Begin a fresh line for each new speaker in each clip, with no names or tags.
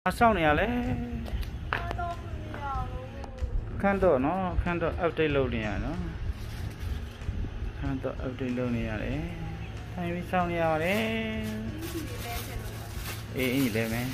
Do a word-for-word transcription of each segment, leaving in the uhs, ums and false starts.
Sao này à khăn độ nó khăn độ update lâu nè nó khăn độ update lâu nè đấy hay biết sao nè đấy ê ê lên mẹ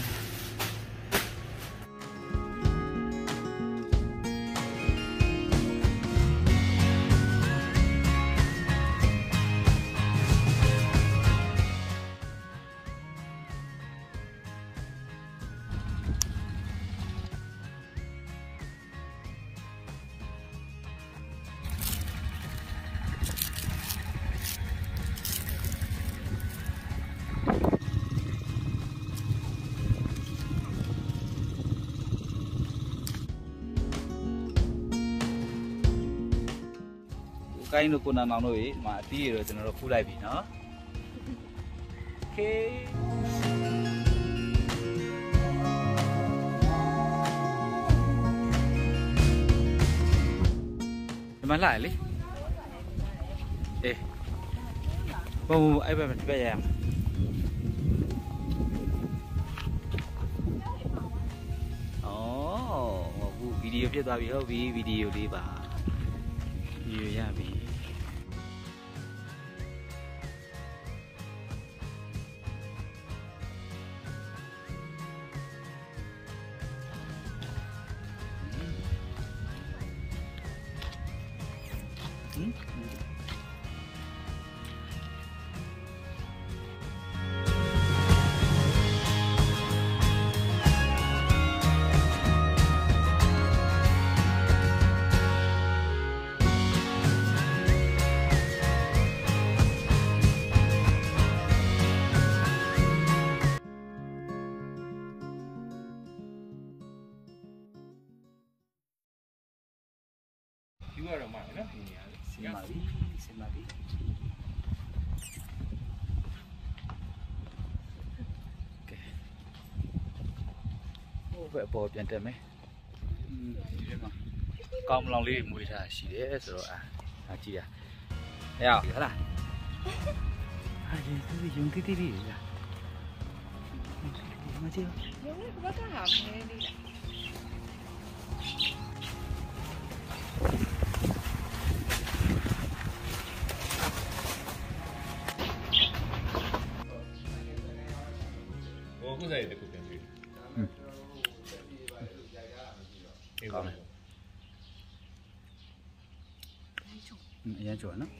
cái nó cũng nào nói mà tí rồi thì nó phụ lại bị nó ok mà lại đi ê bông ai bên bây giờ ồ một video phía tao bị hơi video đi bà nhiều ya bị
Dua orang mak kan?
Semari, semari. Okay. Oh, vậy bỏ tiền tiền mấy. Con lòng đi mùi ra xí đấy rồi à, à chị à. Thấy không? Thế là. À gì thứ gì dùng tí tí đi à. Mà chưa?
Dùng nó có cái hộp này đi nè.
Có giày để cục tiền gì?
Ừ.
Em
Còn này. Ừ, yên chuẩn đó.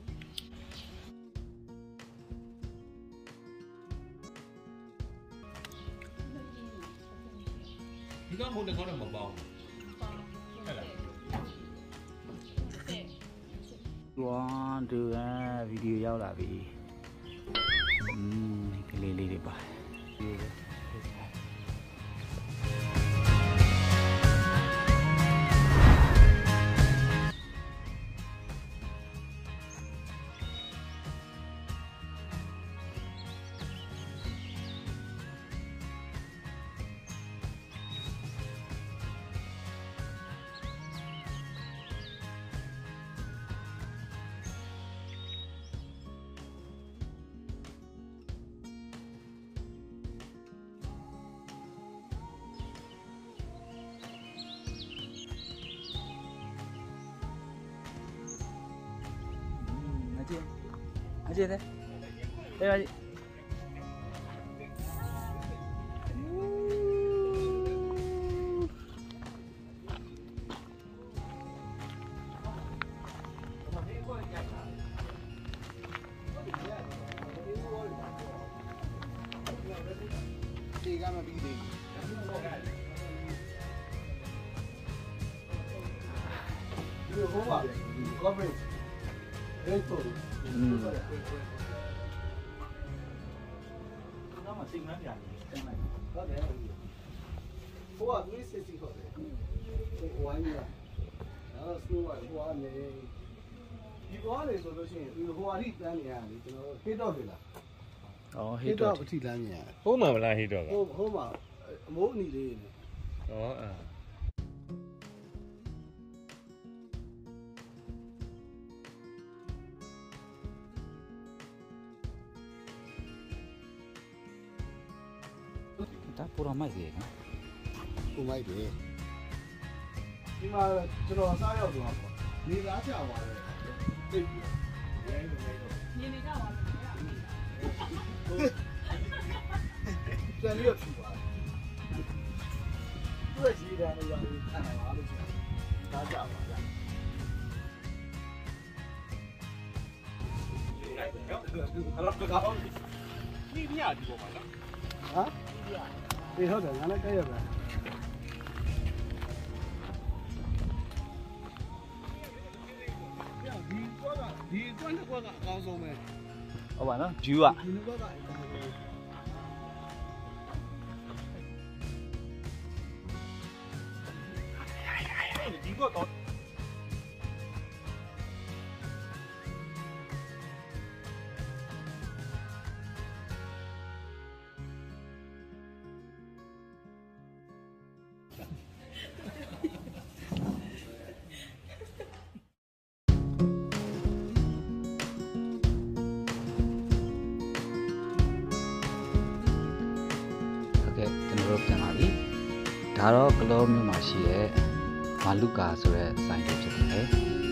Ikan pun dengan orang membau.
One, two, à, video giao là vì um, cái lì lì đi bà. Ở trên đây. Đây là gì? Nó mà xinh lắm nhỉ? Cái này. Có thể là gì? Hoa túi xinh xinh có thể. Hoa nhỉ? Đó, xua hoa hoa này. Đi hoa này rồi chứ, đi hoa đi là nhỉ? Thì nó hết đâu rồi là. Ồ, hết đâu thì là nhỉ?
Hố mà là hết rồi.
Hố hố mà mỗi nị đi.
Đó à.
Tá por uma madeira, né? ကိုမိုက်တယ်ဒီမှာကျွန်တော်စားရောက်သွားပါနေသားချပါလေသိပြီရဲနေနေတော့နေနေကြပါလားပြန်ပြီးတော့ဖြူပါသူ့ရဲ့ကြီးတယ်လို့ပြောခံနိုင်ပါလို့ရှိတယ်သားချပါဗျာအဲ့တော့ကောင်းပြီပြရဒီပေါ်မှာနော်ဟမ်ဒီဟုတ်တယ်ငါလည်းကြည့်ရပါဒီကွန်းတစ်ကွက်ကအကောင်းဆုံးပဲဟုတ်ပါနော်ဂျူးကဒီနှစ်ကွက်ကအကောင်းဆုံးဒီကွက်တော့ပြန်လာပြီဒါတော့ကလောမြို့မှာရှိတဲ့မာလူကာဆိုတဲ့ဆိုင်လေးဖြစ်တယ်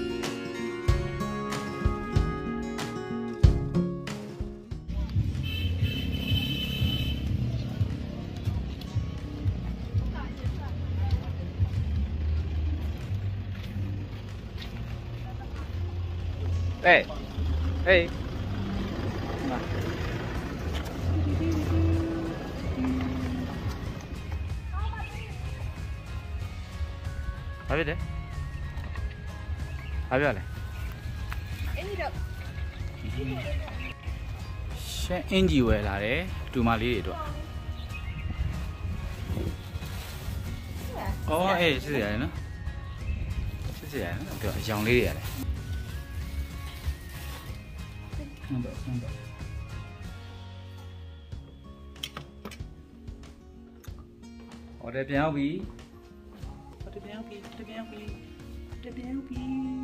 เอ้ยเอ้ยဘာဖြစ်လဲဘာပြောလဲအင်ဂျီတော့ရှင်းအင်ဂျီဝယ်လာတယ်ဒူမလေးတွေအတွက်အော်အေးစစ်စစ်ရတယ်နော်စစ်စစ်ရတယ်နော်ပြောအယောင်လေးတွေရတယ်ဟုတ်ပါဟုတ်ပါဟောတယ်ပြန်ရောက်ပြီတပြန်ပြီတပြန်ပြီတပြန်ပြီ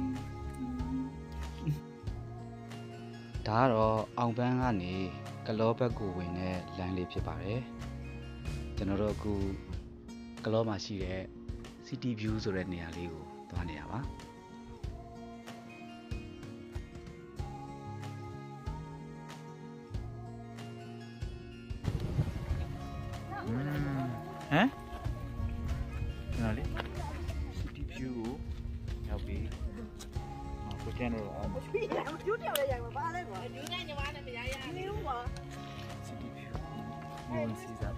ဒါကတော့အောင်ပန်းကနေကလောဘက်ကိုဝင်တဲ့လမ်းလေးဖြစ်ပါတယ်ကျွန်တော်တို့အခုကလောမှာရှိတဲ့ City View ဆိုတဲ့နေရာလေးကိုသွားနေရပါဟမ်နားလေCity View ကိုရောက်ပြီဟောကိုကျန်တော့အောင်ပြည့်အောင်ကျူးတယ်လည်းရိုက်မှာပါလဲကွာကျူးတဲ့ညီမနဲ့မရရနေဘူးကွာ City View မျိုးစီစား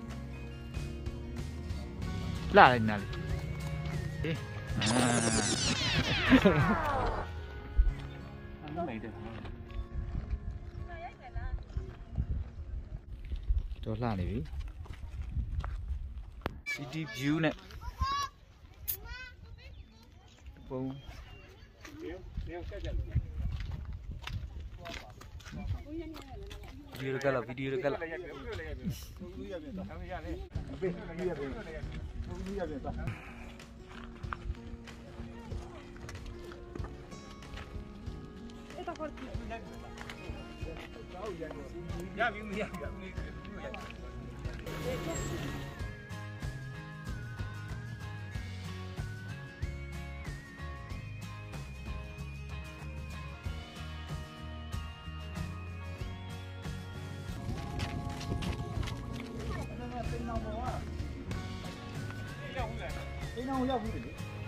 လာလိုက်နားလေအေးအာအမမေးတယ်တော့လှနေပြီ City View နဲ့ပုံဗီဒီယိုကလာဗီဒီယိုကလာရပြီမရဘူးအိမ်အောင်ရောက်ဘူးလေ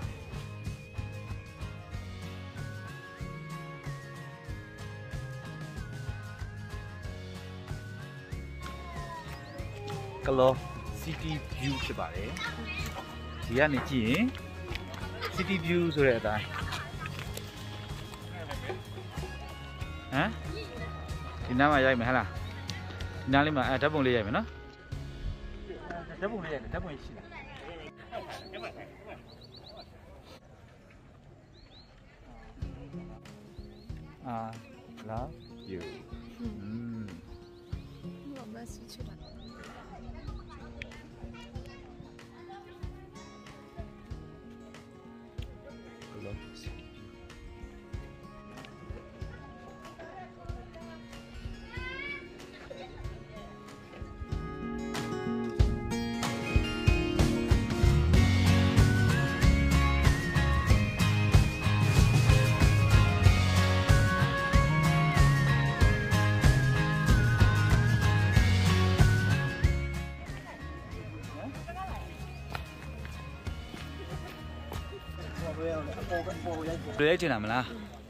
ကလော City View ဖြစ်ပါတယ်ဒီကနေကြည့်ရင် City View ဆိုတဲ့အတိုင်းဟမ်ဒီနားမှာရိုက်မယ်ဟလားဒီနားလေးမှာအဲဓာတ်ပုံလေးရိုက်မယ်နော်ဓာတ်ပုံလေးရိုက်တယ်ဓာတ်ပုံရှိတယ်I love you. Mm.
What message should I?
I love you. လွယ်အောင်လေအပေါ်အပေါ်ရိုက်
လွယ်ရိုက်ချင်တာမလား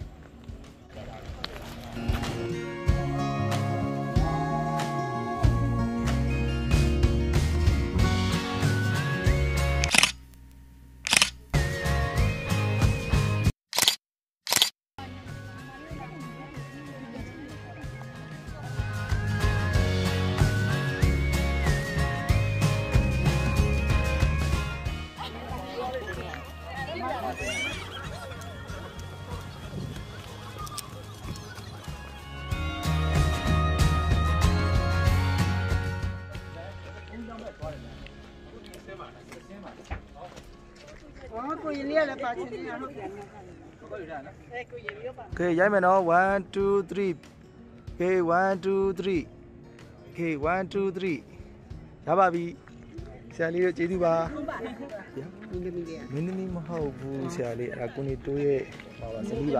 ကိုရင်လေးကလည်းပါချင်းနေတာဟုတ်တယ်အဲကိုရင်လေးပါ
Okay ရိုက်မယ်နော်one two three Okay one two three Okay one two three ရပါပြီဆရာလေးတို့ကျေးဇူးပါ
ဟုတ်ပါလားမင်းသမီးလေး
မင်းသမီးမဟုတ်ဘူးဆရာလေးအဲ့ဒါကိုနေတိုးရဲ့ဟောပါသမီးပါ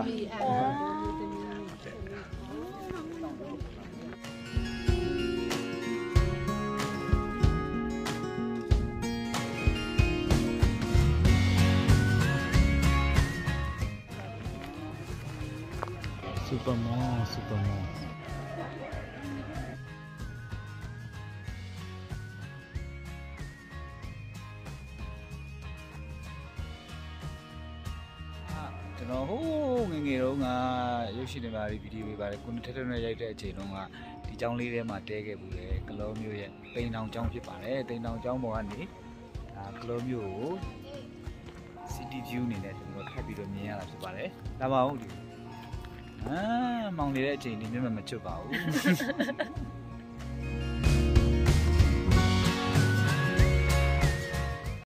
Superman Superman ကျွန်တော်ဟိုးငငယ်တုန်းကရုပ်ရှင်တွေပါဗီဒီယိုတွေပါတယ်ကိုနေထက်ထက်နဲ့ရိုက်တဲ့အချိန်တုန်းကဒီကျောင်းလေးထဲမှာတဲခဲ့ဘူးလေကလောမျိုးရဲ့တိန်တောင်ကျောင်းဖြစ်ပါတယ်တိန်တောင်ကျောင်းပေါ်ကနေဒါကလောမျိုးကို City View အနေနဲ့ကျွန်တော်ထပ်ပြီးတော့မြင်ရတာဖြစ်ပါတယ်ဒါပါဟုတ်ဒီအာမောင်နေတဲ့အချိန်ဒီမျက်မှန်မချွတ်ပါဘူး